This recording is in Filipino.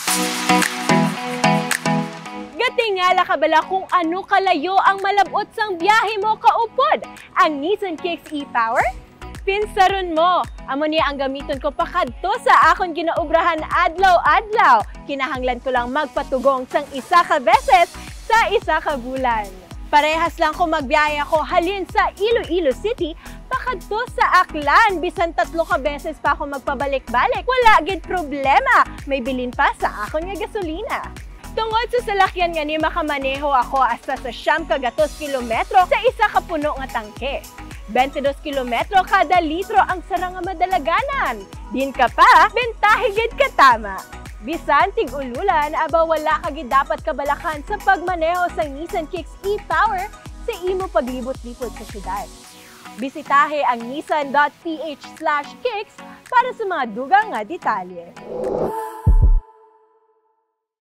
Gatingala ka bala kung ano kalayo ang malabot sang biyahe mo kaupod, ang Nissan Kicks e-Power? Pinsaron mo, amo niya ang gamiton ko pakadto sa akon ginaubrahan adlaw-adlaw. Kinahanglan ko lang magpatugong sang isa ka beses sa isa ka bulan. Parehas lang ko magbiyahe ako halin sa Iloilo City pakadto sa Aklan. Bisan 3 ka beses pa ako magpabalik-balik. Wala gid problema, may bilin pa sa akon nga gasolina. Tungod sa salakyan nga ni makamaneho ako hasta sa 9 kilometro sa isa ka puno nga tangke. 22 kilometro kada litro ang sara nga madalaganan. Din ka pa, bentahe gid ka tama. Bisan tig-ululan, aba wala ka gid dapat kabalakan sa pagmaneho sa Nissan Kicks e-Power sa imo paglibot-libot sa syudad. Bisitahe ang nissan.ph/kicks para sa mga dugang nga detalye.